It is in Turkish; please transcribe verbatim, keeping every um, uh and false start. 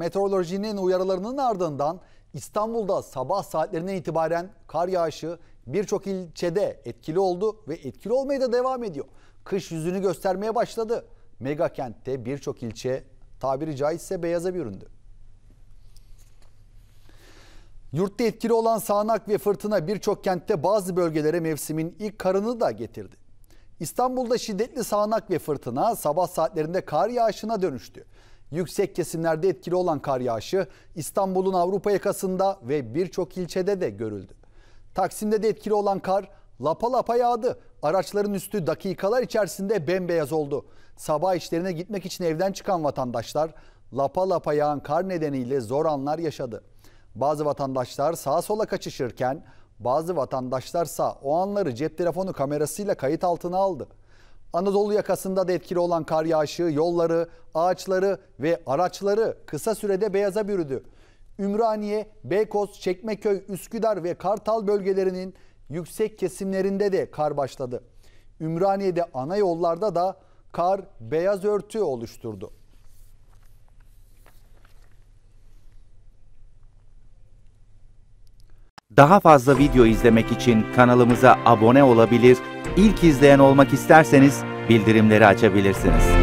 meteorolojinin uyarılarının ardından İstanbul'da sabah saatlerinden itibaren kar yağışı birçok ilçede etkili oldu ve etkili olmaya da devam ediyor. Kış yüzünü göstermeye başladı. Mega kentte birçok ilçe tabiri caizse beyaza büründü. Yurtta etkili olan sağanak ve fırtına birçok kentte bazı bölgelere mevsimin ilk karını da getirdi. İstanbul'da şiddetli sağanak ve fırtına sabah saatlerinde kar yağışına dönüştü. Yüksek kesimlerde etkili olan kar yağışı İstanbul'un Avrupa yakasında ve birçok ilçede de görüldü. Taksim'de de etkili olan kar lapa lapa yağdı. Araçların üstü dakikalar içerisinde bembeyaz oldu. Sabah işlerine gitmek için evden çıkan vatandaşlar lapa lapa yağan kar nedeniyle zor anlar yaşadı. Bazı vatandaşlar sağa sola kaçışırken bazı vatandaşlarsa o anları cep telefonu kamerasıyla kayıt altına aldı. Anadolu yakasında da etkili olan kar yağışı yolları, ağaçları ve araçları kısa sürede beyaza bürüdü. Ümraniye, Beykoz, Çekmeköy, Üsküdar ve Kartal bölgelerinin yüksek kesimlerinde de kar başladı. Ümraniye'de ana yollarda da kar beyaz örtü oluşturdu. Daha fazla video izlemek için kanalımıza abone olabilir, ilk izleyen olmak isterseniz bildirimleri açabilirsiniz.